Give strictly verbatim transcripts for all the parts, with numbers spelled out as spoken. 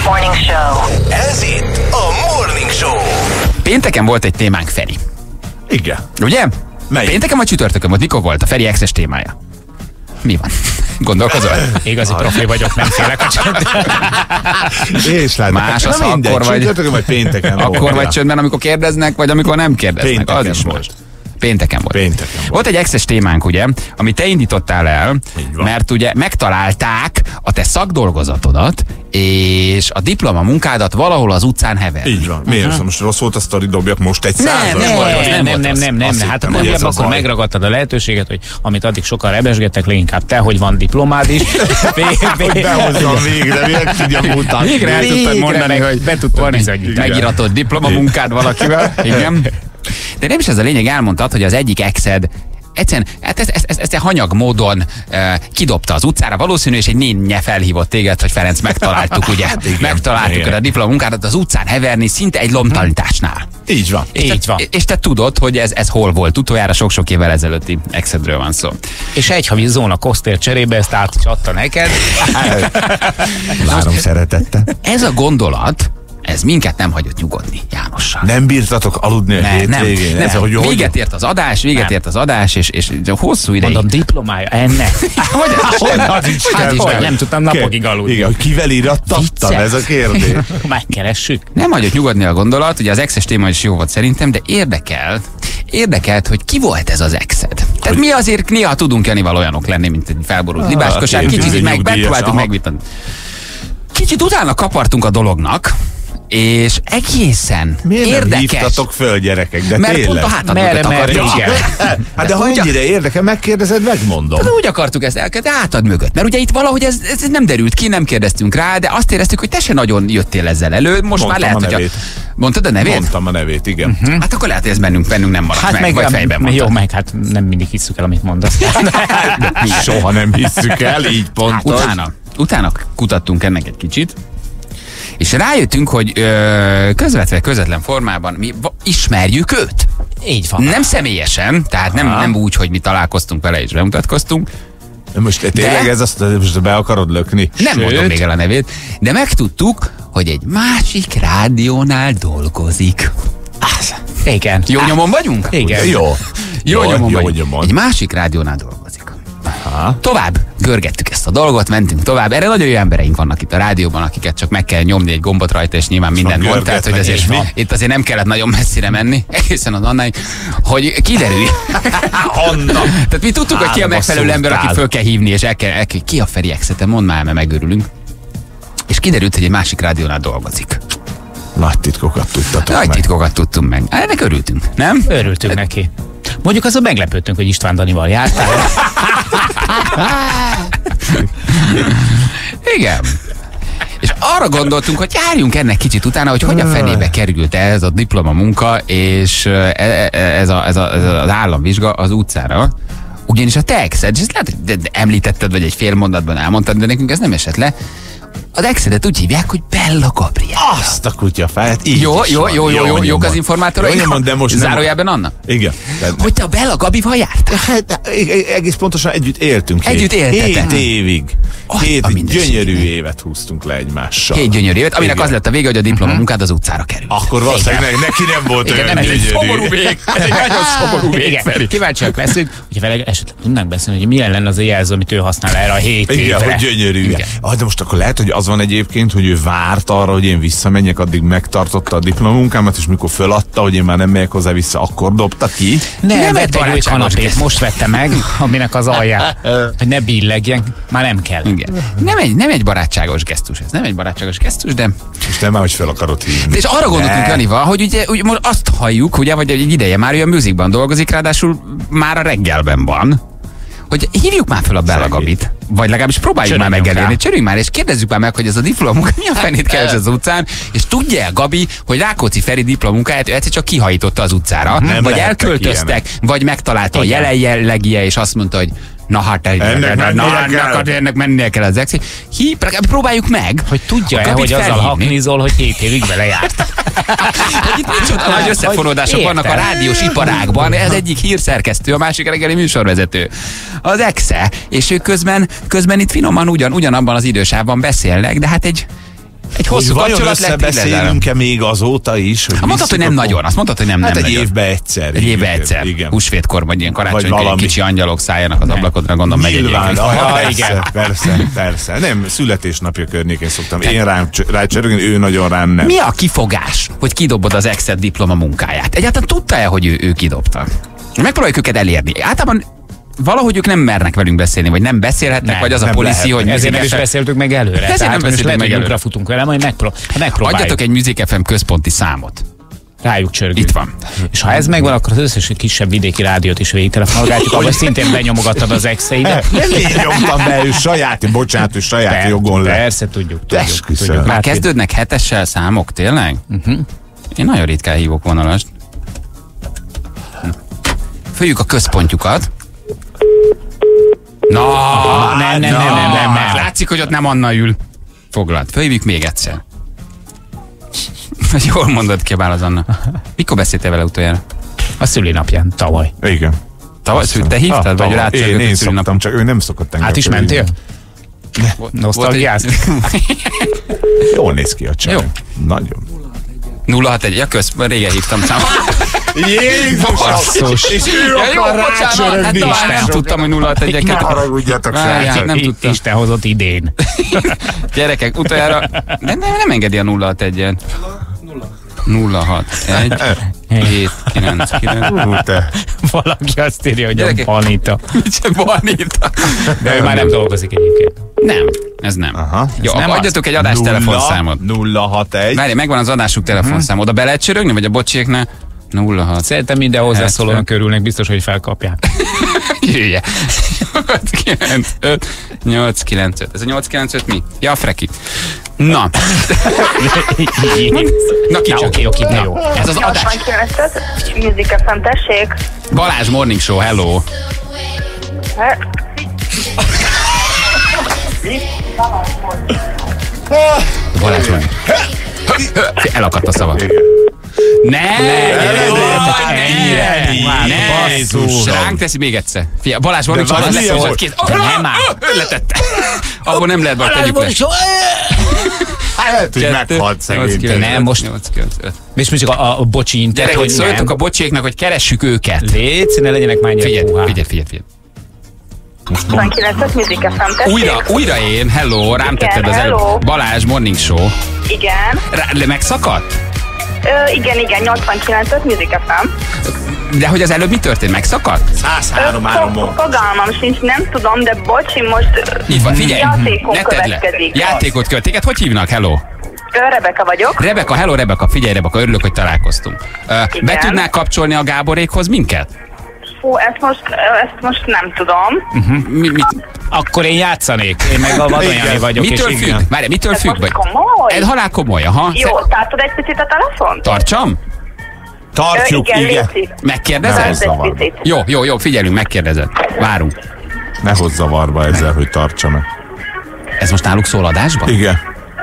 Morning Show. Ez itt a Morning Show. Pénteken volt egy témánk, Feri. Igen. Ugye? Melyik? Pénteken vagy csütörtökön volt? Mikor volt a Feri exes témája? Mi van? Gondolkozol? Igazi profi vagyok, nem félek a csöndben. És látod. Más az, Na ha mindegy, akkor vagy- csütörtökön vagy pénteken Akkor volt. vagy csöndben, amikor kérdeznek, vagy amikor nem kérdeznek. Pénteken Az is volt. most. Pénteken volt. Pénteken volt. Volt egy exes témánk, ugye, amit te indítottál el, Így van. mert ugye megtalálták a te szakdolgozatodat, és a diplomamunkádat valahol az utcán hever. Így van. Miért? Uh-huh. Most rossz volt a sztori, dobjak most egy százat? nem volt rossz, Nem, nem, volt nem, rossz. nem, nem, Azt nem. Hát hittem, hogy akkor, ez a akkor baj. megragadtad a lehetőséget, hogy amit addig sokan rebesgettek, leginkább te, hogy van diplomád is. Hogy behozzam végre, miért tudjam mutatni. Végre el tudtad mondani, meg hogy be tudtad van egy bizonyítani. megiratott diplomamunkád valakivel. Igen. De nem is ez a lényeg, elmondtad, hogy az egyik exed egyszerűen, hát ezt, ezt, ezt, ezt hanyag módon uh, kidobta az utcára, valószínű, és egy nénje felhívott téged, hogy Ferenc, megtaláltuk, ugye? igen, megtaláltuk igen. a diplomamunkádat az utcán heverni, szinte egy lomtalanításnál. Így van. És Így te, van. És te tudod, hogy ez, ez hol volt. Utoljára sok-sok évvel ezelőtti exedről van szó. És egy havi zóna kosztér cserébe ezt át is adta neked. Várom szeretettel. Ez a gondolat, ez minket nem hagyott nyugodni Jánossal. Nem bírtatok aludni a Nem, nem, hétvégén? nem. Ez, hogy hogy- Véget ért az adás, véget Nem. ért az adás, és, és hosszú ideig. Mondom, diplomája ennek. Hogy az Isten? Az is Hát kell, is hogy- nem. Nem tudtam napokig aludni. Igen, hogy kivel írattattam, Vicces. ez a kérdés. Megkeressük. Nem hagyott nyugodni a gondolat, ugye az exes téma is jó volt szerintem, de érdekel, érdekelt, hogy ki volt ez az exed. Tehát mi azért néha tudunk Janival olyanok lenni, mint egy felborult libáskosár, hát, kicsit így meg, nyugdíjas, megpróbáltuk aha. megvitani. Kicsit utána kapartunk a dolognak, és egészen Miért nem érdekes. hívtatok föl, gyerekek? De Mert pont tényleg. a hátad Merre, mögött merre, akartuk. igen. Hát de ha Hogy a- ennyire érdekel, megkérdezed, megmondom. De úgy akartuk ezt elkezdeni, hátad mögött. Mert ugye itt valahogy ez, ez nem derült ki, nem kérdeztünk rá, de azt éreztük, hogy te se nagyon jöttél ezzel elő. Most Mondtam már lehet, a hogy nevét. Mondtad a nevét? Mondtam a nevét, igen. Hm? Hát akkor lehet, hogy ez bennünk, bennünk nem maradt Hát meg, meg, vagy fejben meg mondtad. jó, meg hát nem mindig hisszük el, amit mondasz. Soha nem hisszük el, így pontos. Utána, utána kutattunk ennek egy kicsit, és rájöttünk, hogy ö, közvetve közvetlen formában mi va- ismerjük őt. Így van. Nem személyesen, tehát nem, nem úgy, hogy mi találkoztunk vele és bemutatkoztunk. Most tényleg De- ez azt, most be akarod lökni? Nem Sőt, mondom még el a nevét, de megtudtuk, hogy egy másik rádiónál dolgozik. Az. Igen. Jó nyomon vagyunk? Igen. Jó. Jó, nyomon jó vagyunk. nyomon. Egy másik rádiónál dolgozik. Aha. Tovább görgettük ezt a dolgot, mentünk tovább. Erre nagyon jó embereink vannak itt a rádióban, akiket csak meg kell nyomni egy gombot rajta, és nyilván minden van mond. Tehát, hogy görgetve, azért így van. itt azért nem kellett nagyon messzire menni, egészen az Annáig, hogy kiderülj. Anna. Tehát mi tudtuk, hogy ki a Hárba megfelelő ember, akit szúrtál. föl kell hívni, és el kell, el kell ki a Feri Exete, mondd már, mert megőrülünk. És kiderült, hogy egy másik rádiónál dolgozik. Nagy titkokat tudtatok Nagy meg. titkokat tudtunk meg. Ennek örültünk, nem? Örültünk neki. Mondjuk azon meglepődtünk, hogy István Danival jártál. Igen. És arra gondoltunk, hogy járjunk ennek kicsit utána, hogy hogy a fenébe került ez a diplomamunka, és e- e- ez, a, ez, a, ez az államvizsga az utcára. Ugyanis a te exed, és ezt lehet, hogy de- de említetted, vagy egy fél mondatban elmondtad, de nekünk ez nem esett le. Az exedet úgy hívják, hogy Bella Gabriel. Azt a kutya fejet, így Jó, is jó, van. jó, jó, jó, jók nyomon. az informátorai. Jó nyomon, de most nem- Zárójelben Anna? Igen. De- Hogy te a Bella Gabival jártál? Hát, e- egész pontosan együtt éltünk. Együtt hét- éltetek? Hét évig. Azt Hét a mindenségét. gyönyörű évet húztunk le egymással. Két gyönyörű évet, aminek Igen. az lett a vége, hogy a diplomamunkád az utcára került. Akkor valószínűleg ne- neki nem volt Igen, olyan nem, ez egy gyönyörű. szomorú vég. Ez egy nagyon szomorú vég, Igen. Feri. Kíváncsiak leszünk, hogyha vele esetleg tudnánk beszélni, hogy milyen lenne az a jelző, amit ő használ erre a hét Igen, évre. hogy gyönyörű. Igen. Ah, de most akkor lehet, hogy az van egyébként, hogy ő várt arra, hogy én visszamenjek, addig megtartotta a diplomamunkámat, és mikor föladta, hogy én már nem megyek hozzá vissza, akkor dobta ki. Nem, Nem nem egy vett egy új barátságos kanapét, gesztus. most vette meg, aminek az alját, hogy ne billegjen, már nem kell. Igen. Nem egy, nem egy barátságos gesztus ez, nem egy barátságos gesztus, de... És nem már, hogy fel akarod hívni. És arra gondoltunk Janival, hogy ugye, ugye most azt halljuk, ugye, vagy egy ideje már olyan musicban dolgozik, ráadásul már a reggelben van, hogy hívjuk már fel a Bella Szegény. Gabit, vagy legalábbis próbáljuk már Csörögjünk megelérni, rá. csörüljünk már, és kérdezzük már meg, hogy ez a diplomamunka mi a fenét keres az utcán, és tudja el Gabi, hogy Rákóczi Feri diplomamunkáját ő egyszer csak kihajította az utcára, Nem vagy lehettek elköltöztek, vagy megtalálta Igen. a jelen jellegie, és azt mondta, hogy na hát Ennek ennek, na, mennie na, kell. na, ennek mennie kell az exi. Hí, próbáljuk meg, Hogy tudja-e, Gabit hogy azzal felhívni. haknizol, hogy hét évig vele járt. hogy itt micsoda nagy összefonódások Hogy vannak a érted? rádiós iparágban. Ez egyik hírszerkesztő, a másik reggeli műsorvezető. Az exe, és ők közben, közben itt finoman ugyan, ugyanabban az idősávban beszélnek, de hát egy Egy hosszú Hogy vajon kapcsolat lett, így lezárom. összebeszélünk-e még azóta is? Hogy Mondtad, hogy nem visszük, nagyon. Azt mondtad, hogy nem, Hát nem egy nagyon. évbe egyszer. Egy évbe igen, egyszer. Igen. Húsvétkor, vagy ilyen karácsonykor, ilyen valami. kicsi angyalok szálljanak az ablakodra, gondolom Nyilván, megegyék. aha, Ja, persze, igen. persze, persze. Nem, születésnapja környékén szoktam én rám, rá csörögni, ő nagyon rám nem. Mi a kifogás, hogy kidobod az exet diploma munkáját? Egyáltalán tudta-e, hogy ő, ő kidobta? Megpróbáljuk őket elérni. Általában valahogy ők nem mernek velünk beszélni, vagy nem beszélhetnek, Nem, vagy az a nem policy, lehet. hogy Ezért nem is Music beszéltük meg előre. Ezért nem Tehát most beszéltük lehet, meg hogy előre. ugra futunk vele, majd megpró- megpróbáljuk. Adjatok egy Music ef em központi számot. Rájuk csörgünk. Itt van. És ha ez megvan, akkor az összes kisebb vidéki rádiót is végigtelefonálgatjuk, ahol szintén benyomogattad az exeidet. Nem én nyomtam be, ő saját, bocsánat, ő saját Per- jogon le. Persze, tudjuk. tudjuk, Esküszöm. tudjuk. Már Hát, kezdődnek hetessel számok, tényleg? Uh-huh. Én nagyon ritkán hívok vonalast. Följük a központjukat. Na, nem, nem, nem, nem, nem, nem. Látszik, hogy ott nem Anna ül. Foglalt. Följük még egyszer. Jól mondod, kiabál az Anna. Mikor beszéltél vele utoljára? A szülinapján, tavaly. Igen. Tavaly szül, te hívtad, vagy tavaly. rácsörgött Én, a én szülinap? szoktam, csak ő nem szokott engem. Hát is fölhívni. mentél? Nosztalgiáz? Jól néz ki a csaj. Jó. Nagyon. nulla hat egy, ja kösz, régen hívtam számot. Jézus! És ő Ja, jó, akar bocsánat, hát rácsörögni. talán nem tudtam, hogy nulla hat egyeket. Ne haragudjatok, Várjál, srácok. nem I- tudtam. Isten hozott idén. Gyerekek, utoljára de nem, nem engedi a nulla hat egyet. nulla hat egy hét kilenc kilenc Hú, te. Valaki azt írja, hogy a Gyerekek. Panita. Mit Barnita? De ő már nem dolgozik egyébként. Nem, ez nem. Aha. Jó, Ez nem akkor adjatok egy adás Nulla, telefonszámot. nulla hat egy. Várj, megvan az adásuk telefonszám. Oda be lehet csörögni, vagy a bocsiéknál? nulla hat. Szerintem minden hozzászólónak örülnek, biztos, hogy felkapják. Hülye. nyolc kilenc öt nyolc kilenc öt. Ez a nyolc kilenc öt mi? Ja, a freki. Na. Na, ki Na, csak. oké, oké, na jó. Ez az adás. nyolcvankilenc Music ef em, tessék. Balázs Morning Show, hello. Balázs Morning. Elakadt a szava. Ne! ennyire. Ne! Basszus. Ránk teszi még egyszer. Fia, Balázs Morning De Show, az valami lesz, volt. hogy kész. De nem áll. Ő letette. Abból nem lehet baj, tegyük le. Hát, hogy meghalt szegény. Nem, most- nyolc kilenc öt. És mondjuk a, a bocsi inter, Gyerek, hogy hogy szóljatok a nem. bocséknak, hogy keressük őket. Légy, ne legyenek már ennyire Figyelj, puhák. figyelj, figyelj, figyelj. nyolcvankilenc Music ef em, tessék. Újra, újra én, hello, rám Igen, tetted az előbb. hello. Balázs Morning Show. Igen. Rá, le megszakadt? Ö, igen, igen, nyolcvankilenc Music ef em. De hogy az előbb mi történt? Megszakadt? száz Ö, három három fo- Fogalmam sincs, nem tudom, de bocsi, most ö, Így van, figyelj. játékon Ne tedd le. következik. Játékot költ. Téged hogy hívnak? Hello. Ö, Rebeka vagyok. Rebeka, hello Rebeka. Figyelj Rebeka, örülök, hogy találkoztunk. Uh, Igen. be tudnál kapcsolni a Gáborékhoz minket? Fú, ezt most, ö, ezt most nem tudom. Mi, mit, Akkor én játszanék. Én meg a vadonyai Igen. vagyok. mitől és függ? igen. Várj, mitől Ez függ? most Vagy? komoly? Ez halál komoly, aha. Jó, tartod egy picit a telefont? Tartsam? Ö, Tartjuk, igen, igen. légy Megkérdezed? Nem. egy zavar. picit. Jó, jó, jó, figyelünk, megkérdezed. Várunk. Ne hozz zavarba ezzel, hogy tartsa meg. Ez most náluk szól adásban? Igen.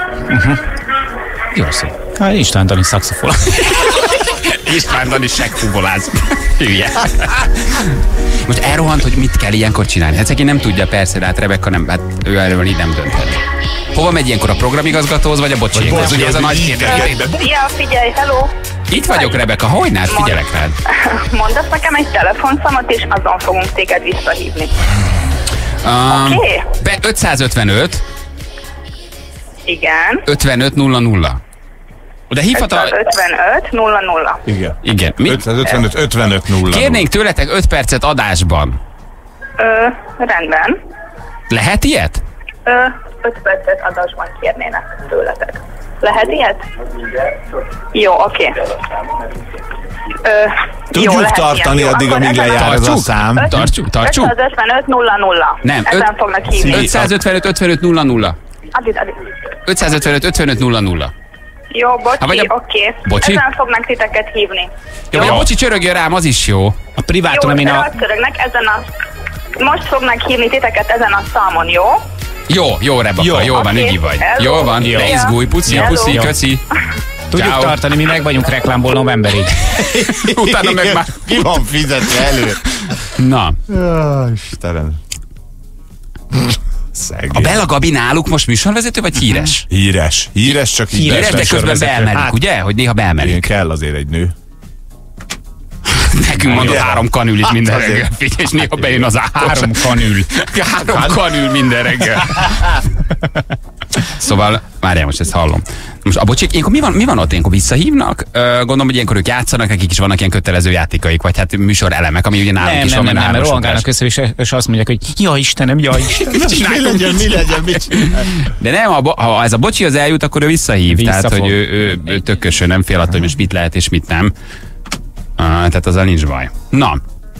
Jó szó. Hát István Dani szaxofon. István Dani seggfuvoláz. Hülye. Most elrohant, hogy mit kell ilyenkor csinálni. Hát szegény nem tudja, persze, de hát Rebecca nem, hát ő erről így nem dönthet. Hova megy ilyenkor, a programigazgatóhoz, vagy a bocsiékhoz? bocsi, Ugye ez a hogy nagy így kérdés. Ja, figyelj, hello. Itt vagyok, Rebecca, hogyne? Hát figyelek rád. Mondasz nekem egy telefonszámot, és azon fogunk téged visszahívni. Um, Oké. be ötszázötvenöt Igen. ötvenöt nulla nulla. De hívhat a... ötvenöt nulla nulla. Igen. Igen. Mi? ötszázötvenöt ötvenöt nulla. Kérnénk tőletek öt percet adásban. Ö, rendben. Lehet ilyet? Ö, öt percet adásban kérnének tőletek. Lehet ilyet? Jó, oké. Ö, Tudjuk jó, lehet tartani ilyen. Jó, addig, akkor amíg ezen a- lejár ez a Tartsuk? szám. Tartsuk, tartsuk. ötszázötvenöt nulla nulla. Nem, Ezen öt- fognak hívni. ötszázötvenöt ötvenöt nulla nulla. Addig, addig. ötszázötvenöt ötvenöt nulla nulla. Jó, bocsi, Hát vagy oké. a- Okay. Bocsi? Ezen fognak titeket hívni. Jó, vagy a bocsi csörögjön rám, az is jó. A priváton, Jó, amin a... rátszörögnek ezen a... Most fognak hívni titeket ezen a számon, jó? Jó, jó, Rebecca, jó, Jó. jó van, Oké. ügyi vagy. Hello. Jó van, Jó. ne izgulj, puci, Hello. puszi, Jó. köszi. Tudjuk Ciao. tartani, mi meg vagyunk reklámból novemberig. Utána meg már... Ki van fizetve elő? Na, Jaj, Istenem. Szegény. A Bella Gabi náluk most műsorvezető, vagy híres? Híres. Híres, csak így Híres, de közben műsorvezető. beemelik, Hát- ugye? Hogy néha Igen, beemelik. kell azért egy nő. Nekünk mondott Igen. három kanülit Hát minden azért. reggel. Figyelj, és néha bejön az áros. Három kanül. Három kanül minden reggel. Szóval, várjál, most ezt hallom. Most a bocsik, ilyenkor mi van, mi van ott? Ilyenkor visszahívnak? Ö, gondolom, hogy ilyenkor ők játszanak, nekik is vannak ilyen kötelező játékaik, vagy hát műsor elemek, ami ugye nálunk Nem, is nem, van, nem, mert nem, mert hármas rohangálnak ugrás. össze, és, és azt mondják, hogy ja Istenem, ja Istenem. Mi legyen, mi legyen, mit csinál? De nem, ha, bo- ha ez a bocsi az eljut, akkor ő visszahív. Visszafog. Tehát, hogy ő, ő, ő tököső, nem fél attól, hogy most mit lehet és mit nem. Uh, tehát azzal nincs baj. Na.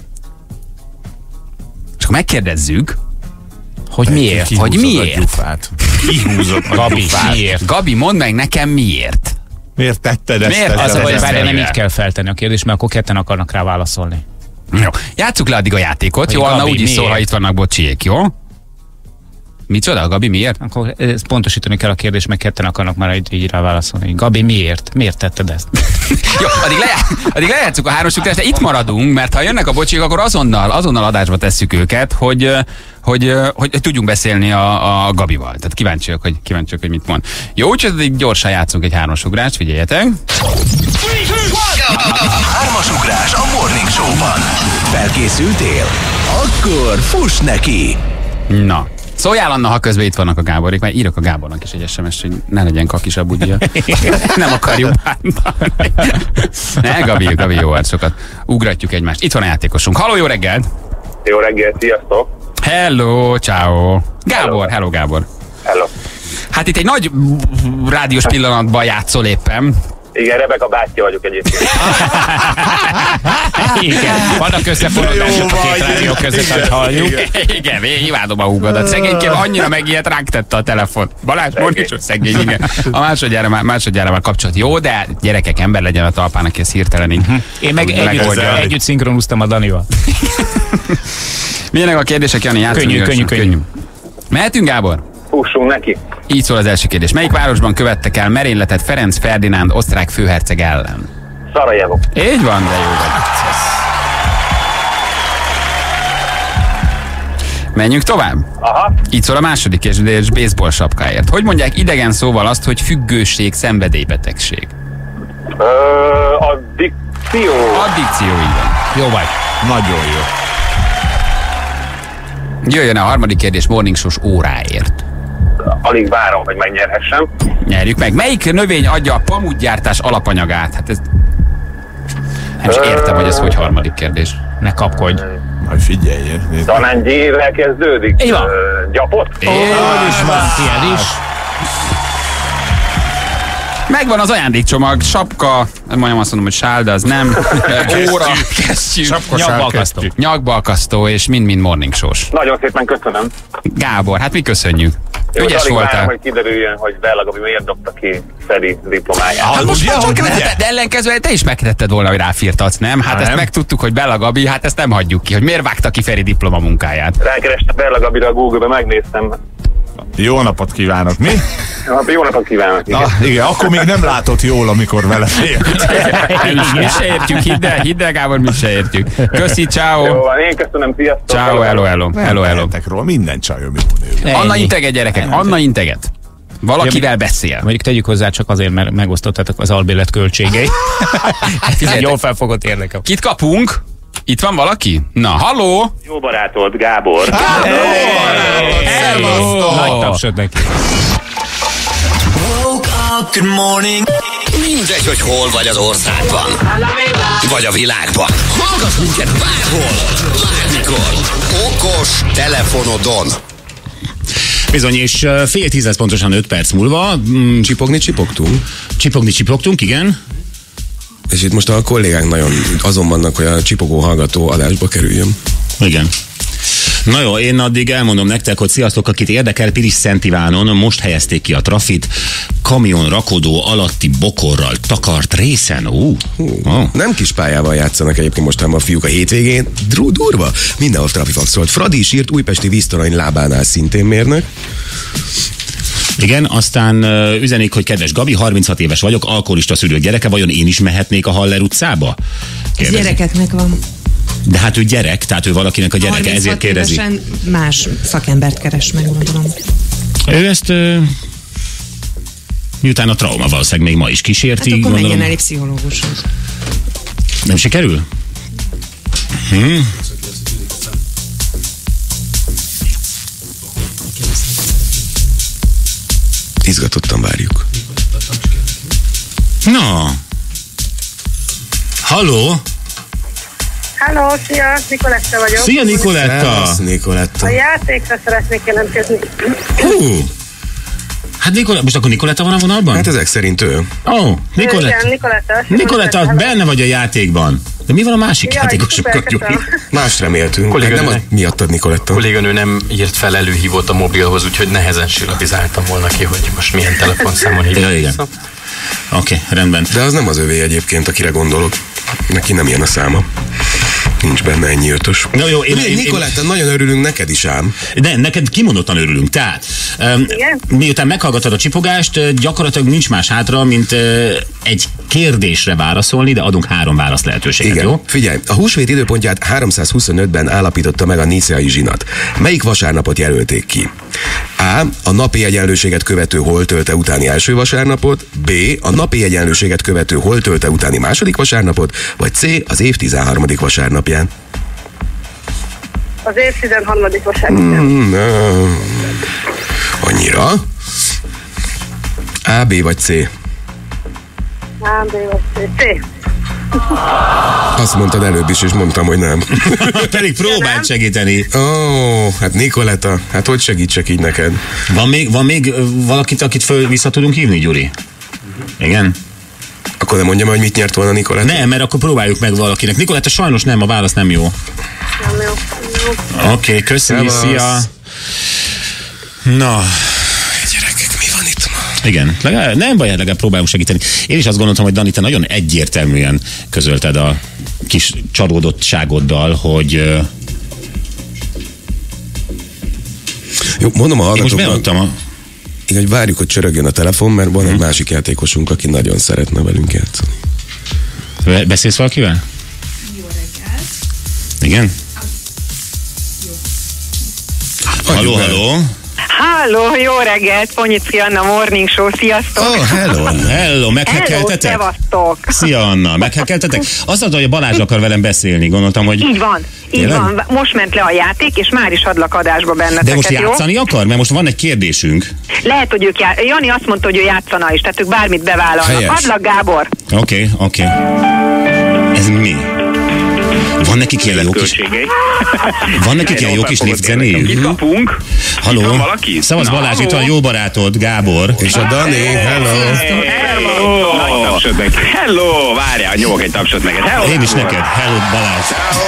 És akkor megkérdezzük, Hogy miért? Hogy Kihúzod a miért? gyufát. Kihúzott a Gabi, gyufát. miért? Gabi, mondd meg nekem miért. Miért tetted ezt? Miért? ezzel Az a baj, az várjál, nem emberrel? így kell feltenni a kérdést, mert akkor ketten akarnak rá válaszolni. Jó. Játsszuk le addig a játékot, Hogy jó? Anna Gabi, úgy is szól, miért? ha itt vannak bocsiék, jó? Micsoda, Gabi, miért? Akkor ezt pontosítani kell a kérdést, meg ketten akarnak már így, így rá válaszolni. Gabi, miért? Miért tetted ezt? Jó, addig, le, addig lejátszuk a háromsugrást, de itt maradunk, mert ha jönnek a bocsiék, akkor azonnal, azonnal adásba tesszük őket, hogy, hogy, hogy, hogy tudjunk beszélni a, a Gabival. Tehát kíváncsiak, hogy, kíváncsiak, hogy mit mond. Jó, úgyhogy addig gyorsan játszunk egy háromsugrást, figyeljetek. Hármasugrás a Morning Show-ban. Felkészültél? Akkor fuss neki! Na. Szóljál, Anna, ha közben itt vannak a Gáborik, mert írok a Gábornak is egy es em es-t, hogy ne legyen kakisabb, ugye. Nem akarjuk bántani. Ne, Gabi, Gabi, jó arcokat. Ugratjuk egymást. Itt van a játékosunk. Halló, jó reggelt! Jó reggelt, sziasztok! Hello, ciao. Gábor, hello Gábor. Hello! Hát itt egy nagy rádiós pillanatban játszol éppen. Igen, Rebeka bátyja vagyok egyébként. Igen, vannak összefonódások a két rádió között, hogy halljuk. Igen, én imádom a húgodat. Szegényként annyira megijedt, ránk tette a telefon. Balázs, mondj is, hogy szegény, igen. A másodjára már, másodjára már kapcsolat. Jó, de gyerekek, ember legyen a talpán, aki ezt hirtelen így. Én meg együtt, megoldja. együtt szinkronúztam a Danival. Milyenek a kérdések, Jani? Játszunk Könnyű, gyorsan. könnyű, könnyű. Mehetünk, Gábor? Fussunk neki. Így szól az első kérdés. Melyik városban követtek el merényletet Ferenc Ferdinánd osztrák főherceg ellen? Szarajevo. Így van, de jó vagy. Menjünk tovább? Aha. Így szól a második kérdés baseball sapkáért. Hogy mondják idegen szóval azt, hogy függőség, szenvedélybetegség? Ö, addikció. Addikció, így van. Jó vagy. Nagyon jó. Jöjjön a harmadik kérdés morning show-s óráért. Alig várom, hogy megnyerhessem. Nyerjük meg. Melyik növény adja a pamutgyártás alapanyagát? Hát ez... Nem is értem, hogy ez hogy harmadik kérdés. Ne kapkodj. Majd figyelj. Talán G-vel kezdődik. Így van. Ö, gyapot? Ó, is van, tiéd is. Megvan az ajándékcsomag, sapka, majdnem azt mondom, hogy sál, de az nem. Óra, kesztyű, Nyakbalkasztó. nyakbalkasztó, és mind-mind morning show-s. Nagyon szépen köszönöm. Gábor, hát mi köszönjük. Jó, Ügyes alig várom, voltál. hogy kiderüljön, hogy Bella Gabi miért dobta ki Feri diplomáját. Hát most ugye, már csak hogy de, ne? de ellenkezően te is megtetted volna, hogy ráfirtatsz, nem? Hát Ha, ezt nem? megtudtuk, hogy Bella Gabi, hát ezt nem hagyjuk ki, hogy miért vágta ki Feri diplomamunkáját. Rákerestem Bella Gabira a Google-be, megnéztem. Jó napot kívánok, mi? Hát, jó napot kívánok! Na, igen, akkor még nem látott jól, amikor vele félt. Mi se értjük, hidd el, hidd el, Gábor, mi se értjük. Köszi, Jó ciao. van, én köszönöm, sziasztok! Ciao, hello, hello, hello, hello. Róla, minden csajom jó nő. Anna Ennyi. integet, gyerekek, Anna integet. Valakivel beszél. Mondjuk tegyük hozzá csak azért, mert megosztottátok az albérlet költségeit. Ez egy jól felfogott érdekel. Kit kapunk? Itt van valaki? Na, halló! Jó barátod, Gábor! Hello! Nagy tapsot neki. Woke up, good morning. Mindegy, hogy hol vagy az országban. Vagy a világban. Hallgass minket bárhol. Bármikor. Okos telefonodon. Bizony, és uh, fél tíz lesz pontosan öt perc múlva. Mm, Csipogni csipogtunk, csipogni csipogtunk, igen. és itt most a kollégák nagyon azon vannak, hogy a csipogó hallgató adásba kerüljön. Igen. Na jó, én addig elmondom nektek, hogy sziasztok, akit érdekel, Pilis Szent Ivánon most helyezték ki a trafit, kamion rakodó alatti bokorral takart részen. Ú, Hú, oh. Nem kis pályával játszanak egyébként mostanában a fiúk a hétvégén. Dru, durva. Mindenhol trafifax volt. Fradi is írt, újpesti víztorony lábánál szintén mérnek. Igen, aztán uh, üzenik, hogy kedves Gabi, harminchat éves vagyok, alkoholista szülők gyereke, vajon én is mehetnék a Haller utcába? Ez Kérdezi. gyerekeknek van. De hát ő gyerek, tehát ő valakinek a gyereke, ezért kérdezi. Évesen más szakembert keres meg, gondolom. Ő ezt, ö, miután a trauma valószínűleg még ma is kísérti. Hát akkor gondolom. menjen el egy pszichológushoz. Nem sikerül? Hm? Izgatottan várjuk. Na. Halló? Halló, szia, Nikoletta vagyok. Szia, Nikoletta! Szevasz, Nikoletta. A játékra szeretnék jelentkezni. Hú! Hát Nikoletta, most akkor Nikoletta van a vonalban? Hát ezek szerint ő. Ó, oh, Nikoletta. Igen, Nikoletta. Nikoletta, benne vagy a játékban. De mi van a másik Jaj, játékosokkal, szuper, Gyuri? Más reméltünk. Hát nem az miattad, Nikoletta. Kolléganő nem írt fel előhívót a mobilhoz, úgyhogy nehezen silabizáltam volna ki, hogy most milyen telefonszámon hívják. Ja, igen. Oké, okay, rendben. De az nem az övé egyébként, akire gondolok. Neki nem ilyen a száma. Nincs benne ennyi ötös. No, jó, én, De én, Nikoletta, én... nagyon örülünk neked is ám. De neked kimondottan örülünk. Tehát, um, miután meghallgatod a csipogást, gyakorlatilag nincs más hátra, mint uh, egy kérdésre válaszolni, de adunk három válasz lehetőséget, Igen. jó? Figyelj, a húsvét időpontját háromszázhuszonötben állapította meg a níceai zsinat. Melyik vasárnapot jelölték ki? A. A napi egyenlőséget követő holtölte utáni első vasárnapot, B. A napi egyenlőséget követő holtölte utáni második vasárnapot, vagy C. Az év tizenharmadik vasárnapján. Az év tizenharmadik vasárnapján. Mm, uh, annyira? A, B vagy C? A, B vagy C. C. Azt mondtad előbb is, és mondtam, hogy nem. Pedig próbáld segíteni. Ó, oh, hát Nikoletta, hát hogy segítsek így neked? Van még, van még valakit, akit föl vissza tudunk hívni, Gyuri? Igen? Akkor nem mondjam, hogy mit nyert volna Nikoletta? Nem, mert akkor próbáljuk meg valakinek. Nikoletta, sajnos nem, a válasz nem jó. Nem jó. Oké, okay, köszönjük, szia. Na... Igen, legalább, nem baj, legalább próbálunk segíteni. Én is azt gondoltam, hogy Dani, te nagyon egyértelműen közölted a kis csalódottságoddal, hogy... Jó, mondom a hallgatóknak. Most beadtam a... Igen, hogy várjuk, hogy csörögjön a telefon, mert van hmm. egy másik játékosunk, aki nagyon szeretne velünk játszani. Beszélsz valakivel? Jó reggelt. Igen? Jó. Halló, halló. Halló, jó reggelt, Ponyici Anna Morning Show, sziasztok! Oh, hello, hello, meghekkeltetek? Hello, szevasztok! Szia Anna, meghekkeltetek? Azt mondta, hogy a Balázs akar velem beszélni, gondoltam, hogy... Így van, így Tényleg? van, most ment le a játék, és már is adlak adásba benneteket, De most jó? játszani akar? Mert most van egy kérdésünk. Lehet, hogy ők já... Jani azt mondta, hogy ő játszana is, tehát ők bármit bevállalnak. Helyes. Adlak, Gábor! Oké, okay, oké. Okay. Ez mi? Van nekik ilyen jó kis... Van nekik ilyen jó kis lift zenéjük? Itt kapunk. Halló? Itt van valaki? Szevasz Balázs, itt van jó barátod, Gábor. És a Dani, hello. Hello! Nagy tapsot neked. Hello! Várjál, nyomok egy tapsot neked. Hello! Én is neked. Hello, Balázs.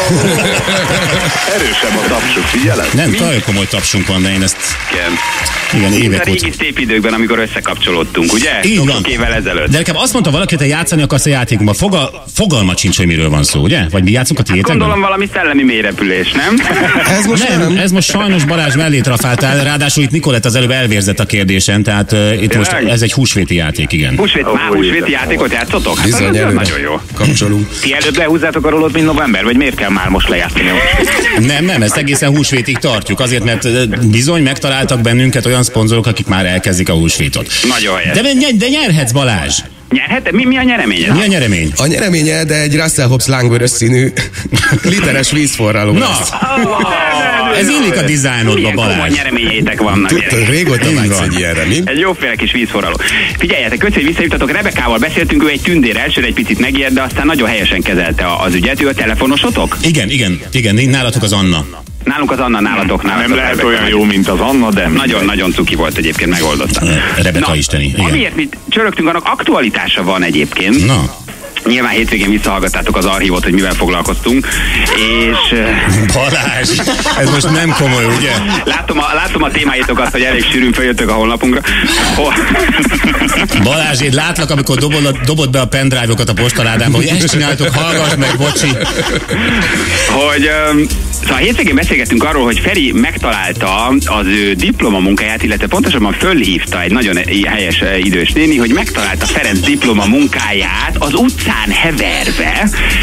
Erősebb a tapsuk, figyeled? Nem, nagyon komoly tapsunk van, de én ezt... Igen. Igen, Mint évek a régi óta. szép időkben, amikor összekapcsolódtunk, ugye? Így Sok van. évvel ezelőtt. De nekem azt mondta valaki, hogy te játszani akarsz a játékunkban. Fogal, fogalmat sincs, hogy miről van szó, ugye? Vagy mi játszunk a tiétekben? Gondolom valami szellemi mélyrepülés, nem? Ez most nem, nem. ez most sajnos Balázs mellé trafáltál, ráadásul itt Nikolett az előbb elvérzett a kérdésen, tehát uh, itt most ez egy húsvéti játék, igen. Húsvét, már húsvéti játékot játszotok? Hát Bizony, az előbb nagyon jó. kapcsolunk. Ti előbb lehúzzátok a rolót, mint november, vagy miért kell már most lejátszani? Nem, nem, ezt egészen húsvétig tartjuk, azért, mert uh, bizony megtaláltak bennünket olyan szponzorok, akik már elkezdik a húsvétot. Nagyon helyes. De, de, de nyerhetsz, Balázs! Nyerhet? Mi, mi a nyereményed? Mi a nyeremény? A nyereménye, de egy Russell Hobbs lángvörös színű literes vízforraló. Na, ez illik a dizájnodba, Milyen komoly Balázs. nyereményeitek vannak. Tudtad, régóta vágysz egy ilyenre, mi? Egy jóféle kis vízforraló. Figyeljetek, köszönjük, hogy visszajutatok. Rebekával beszéltünk, ő egy tündér, elsőre egy picit megijed, de aztán nagyon helyesen kezelte az ügyet. Ő a telefonosotok? Igen, igen, igen, nálatok az Anna. Nálunk az Anna, nálatok nálatok. Nem lehet olyan jó, mint az Anna, de... Nagyon-nagyon cuki volt egyébként, megoldotta. Rebeka isteni, igen. Amiért mi csörögtünk, annak aktualitása van egyébként. Na. Nyilván hétvégén visszahallgattátok az archívot, hogy mivel foglalkoztunk, és... Balázs, ez most nem komoly, ugye? Látom a, látom a témáitokat, hogy elég sűrűn följöttök a honlapunkra. Oh. Balázs, én látlak, amikor dobod, dobod be a pendrive-okat a postaládába, hogy ezt csináltok, hallgass meg, bocsi. Hogy... Um, Szóval a hétvégén beszélgettünk arról, hogy Feri megtalálta az ő diplomamunkáját, illetve pontosabban fölhívta egy nagyon helyes idős néni, hogy megtalálta Ferenc diplomamunkáját az utcán heverve,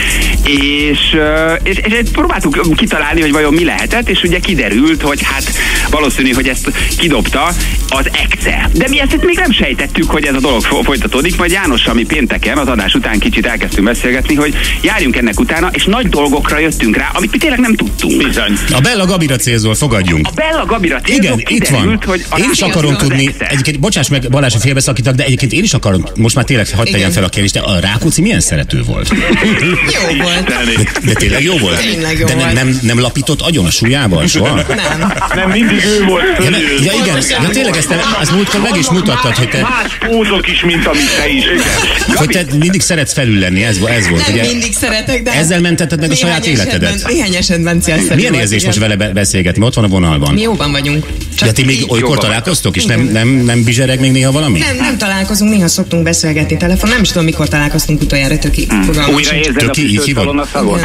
és, és, és próbáltuk kitalálni, hogy vajon mi lehetett, és ugye kiderült, hogy hát valószínű, hogy ezt kidobta az exe. De mi ezt még nem sejtettük, hogy ez a dolog folytatódik, majd Jánossal mi pénteken az adás után kicsit elkezdtünk beszélgetni, hogy járjunk ennek utána, és nagy dolgokra jöttünk rá, amit mi tényleg nem tudtunk. Bizony. A Bella Gabira célzol, fogadjunk. A Bella Gabira célzol, igen, itt van. Hogy én is akarom tudni, egyébként, bocsáss meg, Balázs, hogy félbeszakítak, de egyébként én is akarom, most már tényleg hadd tegyem fel a kérdést, de a Rákóczi milyen szerető volt? Jó volt. De, de tényleg jó volt? Tényleg jó de nem, volt. nem, nem lapított agyon a súlyával soha? Nem. Nem, mindig ő volt. Ja, ne, ja igen, de tényleg ezt az múltkor meg is mutattad, hogy te... Más pózok is, mint amit te is. Igen. Hogy te mindig szeretsz felül lenni, ez, ez volt, Nem ugye? mindig szeretek, de... Ezzel mentetted meg a saját életedet. Néhány esetben célszerű. Milyen érzés most vele beszélgetni? Ott van a vonalban. Mi jóban vagyunk. De ti még olykor találkoztok, és nem, nem, nem bizsereg még néha valami? Nem, nem találkozunk, néha szoktunk beszélgetni telefon. Nem is tudom, mikor találkoztunk utoljára, töki. Újra érzed a füstölszalon a szagot?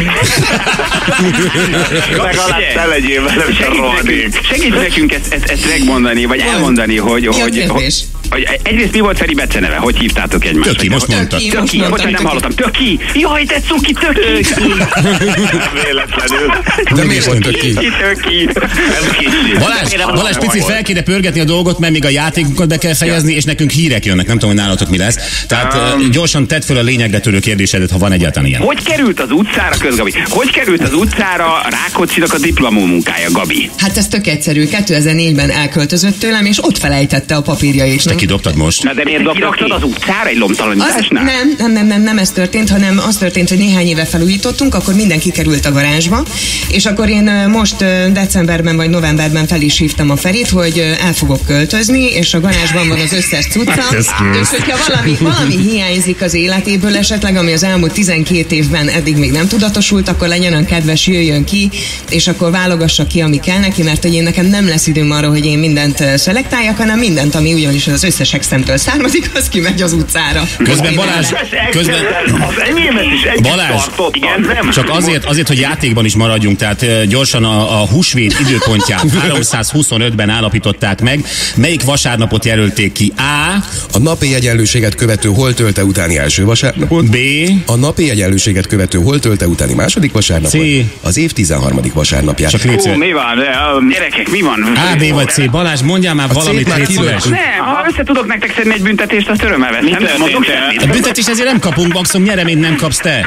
Legalább te legyél velem, se rohadék. Segíts nekünk ezt, ezt, ezt megmondani, vagy elmondani, hogy... Mi a hogy, kérdés? hogy egyrészt mi volt Feri beceneve? Hogy hívtátok egymást? Töki, most mondtad. Töki, Töki, most bocsánat, nem hallottam. Töki! Jaj, te cuki, Töki! Véletlenül. De miért volt Töki? Töki! Balázs, Balázs picit fel kéne pörgetni a dolgot, mert még a játékunkat be kell fejezni, és nekünk hírek jönnek. Nem tudom, hogy nálatok mi lesz. Tehát um, gyorsan tedd föl a lényegre törő kérdésedet, ha van egyáltalán ilyen. Hogy került az utcára, közgabi? Hogy került az utcára Rákóczinak a diplomamunkája, Gabi? Hát ez tök egyszerű. kétezer-négyben elköltözött tőlem, és ott felejtette a papírjait. Te kidobtad most? Na de miért dobtad az utcára egy lomtalanításnál? Nem, nem, nem, nem, nem ez történt, hanem az történt, hogy néhány éve felújítottunk, akkor mindenki került a garázsba, és akkor én most decemberben vagy novemberben fel is hívtam a Ferit, hogy el fogok költözni, és a garázsban van az összes cucca, és hogyha valami, valami hiányzik az életéből esetleg, ami az elmúlt tizenkét évben eddig még nem tudatosult, akkor legyen olyan kedves, jöjjön ki, és akkor válogassa ki, ami kell neki, mert hogy én nekem nem lesz időm arra, hogy én mindent szelektáljak, hanem mindent, ami ugyanis az összes exemtől származik, az kimegy az utcára. Közben Balázs, közben... Az enyémet is együtt Balázs, tartottam. csak azért, azért, hogy játékban is maradjunk, tehát uh, gyorsan a, a húsvét időpontját háromszázhuszonötben állapították meg. Melyik vasárnapot jelölték ki? A. A napi egyenlőséget követő holtölte utáni első vasárnapot. B. A napi egyenlőséget követő holtölte utáni második vasárnapot. C. Az év tizenharmadik vasárnapját. Csak légy Ó, szíves. mi van? Gyerekek, mi van? A, B vagy C. Balázs, mondjál már A valamit, C-t már légy kilőttük. szíves. Nem, ha össze tudok nektek szedni egy büntetést, azt örömmel veszem. Nem mondok A semmit. büntetés ezért nem kapunk, maximum nyereményt nem kapsz te.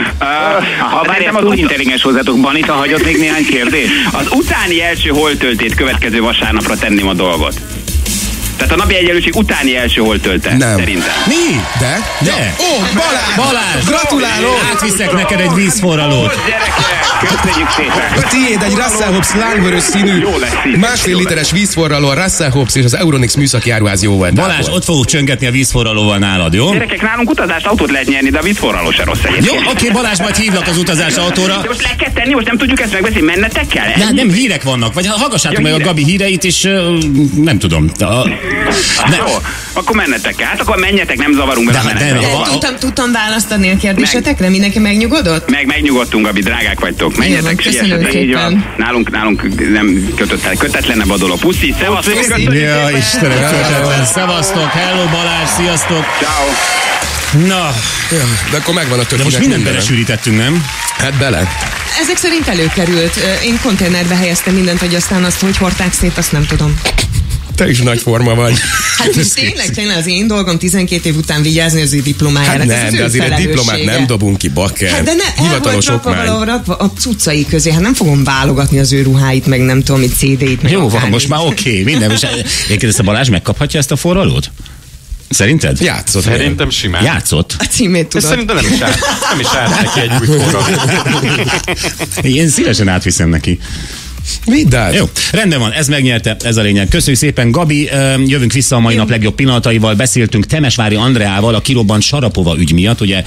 Ha bár ez túl intelligens hozzátok, Banita hagyott még néhány kérdést. Az utáni első holtöltét következő vasárnapra tenném a dolgot. Tehát a napi egyenlőség utáni első holtölte. Nem. Szerintem. Mi? De? De? Ó, Balázs! Balázs! Gratulálok! Átviszek neked egy vízforralót. Gyerekek, köszönjük szépen. A tiéd egy Russell Hobbs lángvörös színű, Jó lesz, szíves, másfél jó literes vízforraló, a Russell Hobbs és az Euronix műszaki áruház jó volt. Balázs, ott fogok csöngetni a vízforralóval nálad, jó? Gyerekek, nálunk utazást autót lehet nyerni, de a vízforraló se rossz egyébként. Jó, oké, Balázs, majd hívlak az utazás autóra. De most le kell tenni, most nem tudjuk ezt megbeszélni, mennetek kell? De nem hírek vannak, vagy hallgassátok Ja, meg a hírek. Gabi híreit, és uh, nem tudom. A, De, jó, akkor mennetek kell. Hát akkor menjetek, nem zavarunk De- bele a de- menetbe. de- Tudtam, tudtam választani a kérdésetekre? Mindenki megnyugodott? Meg megnyugodtunk, Gabi, drágák vagytok. Menjetek, köszönöm siesetek. Így szépen. van. Nálunk, nálunk nem kötött, kötetlenebb a dolog. Puszi, szevasztok. ja, Istenem, kötetlen. Szevasztok, hello Balázs, sziasztok. Ciao. Na, Ja, de akkor megvan a de tökéletes most mindent belesűrítettünk, nem? Hát bele. Ezek szerint előkerült. Én konténerbe helyeztem mindent, hogy aztán azt, hogy hordták szét, azt nem tudom. Te is nagy forma vagy. Hát tényleg, tényleg az én dolgom tizenkét év után vigyázni az ő diplomájára. Hát Ez nem, az de ő azért egy diplomát felelőssége. nem dobunk ki, bakker. Hát de ne, el volt Hivatalos rakva okmány. valahol rakva a cuccai közé. Hát nem fogom válogatni az ő ruháit, meg nem tudom, mit cé dét, meg Jó van, akármit. most már oké, minden. És egyébként ezt a Balázs megkaphatja ezt a forralót? Szerinted? Játszott. Szerintem simán. Játszott? A címét Ez tudod. szerintem nem is árt, nem is árt neki egy új forraló. Én szívesen átviszem neki. Vidd át. Jó, rendben van, ez megnyerte, ez a lényeg. Köszönjük szépen, Gabi, öm, jövünk vissza a mai nap legjobb pillanataival. Beszéltünk Temesvári Andreával a kirobbant Sarapova ügy miatt, ugye?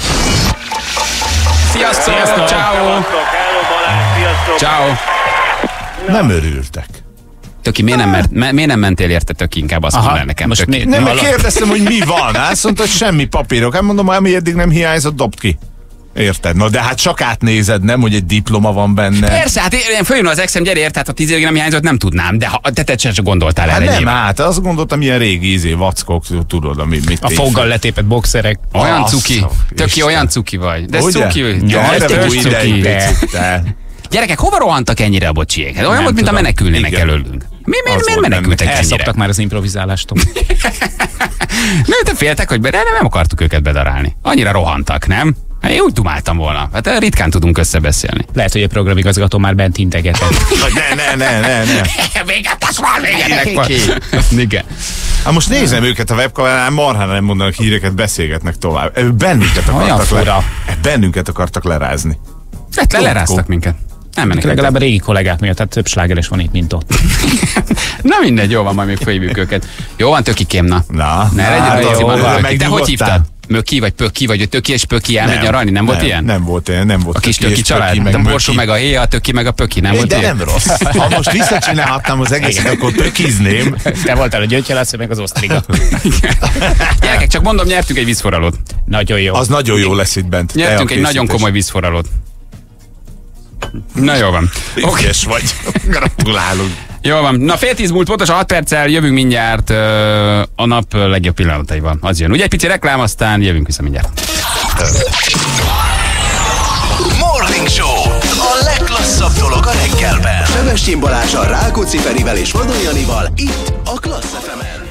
Sziasztok! Ciao. Ciao. Nem örültek. Töki, miért nem, mert, miért nem mentél érte, Tök, inkább azt mondd el nekem. most Töki. mi- Nem, Vala- kérdeztem, hogy mi van. Azt mondta, hogy semmi papírok. Hát mondom, ami eddig nem hiányzott, dobd ki. Érted? Na de hát csak átnézed, nem, hogy egy diploma van benne. Persze, hát én följön az exem, gyere ért, hát a tíz évig nem hiányzott, nem tudnám, de ha te, te sem gondoltál hát erre. Nem, hát azt gondoltam, ilyen régi izé, vackok, tudod, amit mit A foggal letépett boxerek. Olyan cuki, töki, olyan cuki vagy. De Ugye? cuki, Ja, de erre cuki. ideig, Gyerekek, hova rohantak ennyire a bocsiék? Olyan Nem volt, mint a tudom. menekülnének Igen. előlünk. Mi, mi, Az mi volt menekültek ennyire? Elszoktak már az improvizálástól. Nem, te féltek, hogy be, nem, nem akartuk őket bedarálni. Annyira rohantak, nem? Hát én úgy dumáltam volna. Hát ritkán tudunk összebeszélni. Lehet, hogy a programigazgató már bent integetett. Ne, ne, ne, ne, ne. Véget van, végetek van. Igen. Hát most nézem őket a webkamerán, marhán nem mondanak híreket, beszélgetnek tovább. Ö, Bennünket Olyan akartak, fura. le, bennünket akartak lerázni. Hát le, leráztak minket. Nem menekültek. Legalább a régi kollégák miatt, tehát több slágeres van itt, mint ott. Na mindegy, jó van, majd még fölhívjuk őket. Jó van, Tökikém, na. Na, Ne na, legyen hát olyan jó, címad, Möki. Te megnyugodtál? hogy hívtad? Möki vagy Pöki, vagy Töki és Pöki elmegy nyaralni? Nem volt nem, ilyen? Nem volt ilyen, nem volt. A kis Töki Töki és család? Pöki, De meg a Borsó Möki. meg a Héja, a Töki meg a Pöki, nem Egy, volt de ilyen? nem rossz. Ha most visszacsinálhatnám az egészet, akkor pökizném. Te voltál a gyöngyelásző, meg az osztriga. Gyerekek, csak mondom, nyertünk egy vízforralót. Nagyon jó. Az nagyon jó lesz itt bent. Nyertünk Te a egy nagyon készítés. komoly vízforralót. Na jó van. Ügyes vagy. Gratulálunk. Jó van. Na fél tíz múlt pontosan hat perccel jövünk mindjárt ö, a nap legjobb pillanataival. Az jön. Ugye egy pici reklám, aztán jövünk vissza mindjárt. Morning Show. A legklasszabb dolog a reggelben. Sebestyén Balázsral, Rákóczi Ferivel és Vadon Janival itt a Klassz ef emen.